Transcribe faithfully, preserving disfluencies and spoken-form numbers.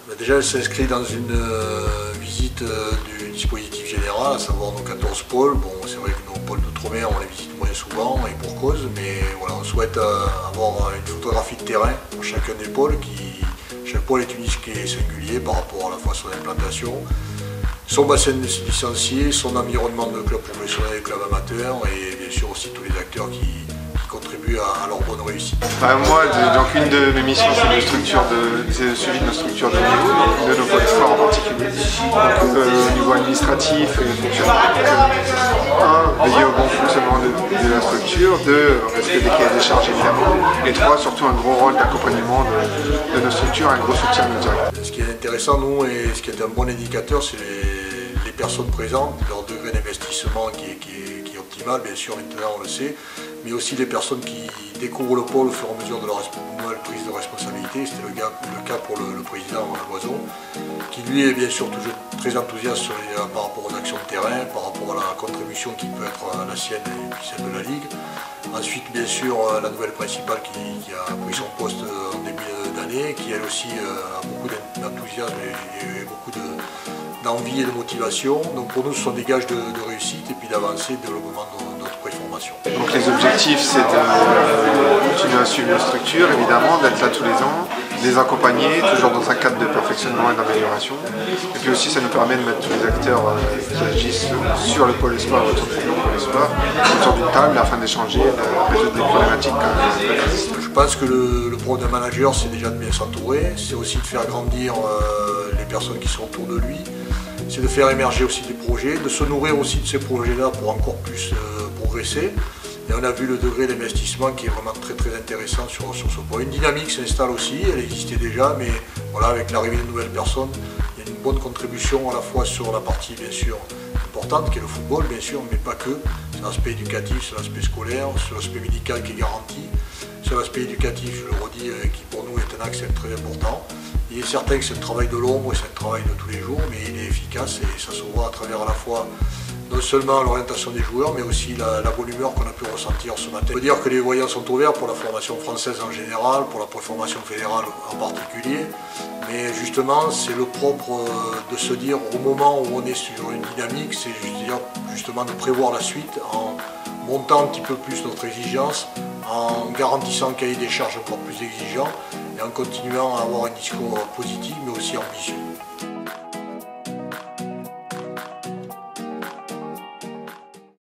Déjà, elle s'inscrit dans une euh, visite euh, du dispositif général, à savoir nos quatorze pôles. Bon, c'est vrai que nos pôles d'outre-mer, on les visite moins souvent et pour cause, mais voilà, on souhaite euh, avoir une photographie de terrain pour chacun des pôles. Qui, chaque pôle est unique et singulier par rapport à la fois à son implantation, son bassin de licenciés, son environnement de club professionnel et club amateur et bien sûr aussi tous les acteurs qui, qui contribuent à, à leur bonne réussite. Enfin, moi, donc une de mes missions, c'est le, structure de, le suivi de nos structures de niveau, donc de nos pôles sport en particulier. Donc euh, au niveau administratif et fonctionnement. Un, veiller au bon fonctionnement de, de la structure. Deux, respect des cahiers des charges évidemment. Et trois, surtout un gros rôle d'accompagnement de, de nos structures, un gros soutien de nos directeurs. Ce qui est intéressant, nous, et ce qui est un bon indicateur, c'est les, les personnes présentes, leur degré d'investissement qui est, qui, est, qui est optimal, bien sûr, maintenant on le sait, mais aussi les personnes qui découvrent le pôle au fur et à mesure de leur nouvelle prise de responsabilité. C'était le, le cas pour le, le président Loiseau, qui lui est bien sûr toujours très enthousiaste sur les, par rapport aux actions de terrain, par rapport à la contribution qui peut être la sienne et puis celle de la Ligue. Ensuite, bien sûr, la nouvelle principale qui, qui a pris son poste en début d'année, qui elle aussi a beaucoup d'enthousiasme et, et beaucoup d'envie et de motivation. Donc pour nous, ce sont des gages de, de réussite et puis d'avancée, de développement de notre préformation. Donc les objectifs, c'est de euh, continuer à suivre nos structures, évidemment, d'être là tous les ans, de les accompagner, toujours dans un cadre de perfectionnement et d'amélioration. Et puis aussi, ça nous permet de mettre tous les acteurs euh, qui agissent sur le pôle sport, autour du pôle sport, autour d'une table afin d'échanger, de résoudre des problématiques qui peuvent exister. Je pense que le, le rôle d'un manager, c'est déjà de bien s'entourer, c'est aussi de faire grandir euh, les personnes qui sont autour de lui, c'est de faire émerger aussi des projets, de se nourrir aussi de ces projets-là pour encore plus euh, progresser. Et on a vu le degré d'investissement qui est vraiment très très intéressant sur, sur ce point. Une dynamique s'installe aussi, elle existait déjà, mais voilà, avec l'arrivée de nouvelles personnes, il y a une bonne contribution à la fois sur la partie bien sûr importante qui est le football bien sûr, mais pas que, sur l'aspect éducatif, sur l'aspect scolaire, sur l'aspect médical qui est garanti, sur l'aspect éducatif, je le redis, qui pour nous est un axe très important. Il est certain que c'est un travail de l'ombre, c'est un travail de tous les jours, mais il est efficace et ça se voit à travers à la fois non seulement l'orientation des joueurs, mais aussi la, la bonne humeur qu'on a pu ressentir ce matin. On peut dire que les voyants sont ouverts pour la formation française en général, pour la préformation fédérale en particulier, mais justement c'est le propre de se dire au moment où on est sur une dynamique, c'est justement de prévoir la suite en montant un petit peu plus notre exigence, en garantissant un cahier des charges encore plus exigeant et en continuant à avoir un discours positif mais aussi ambitieux.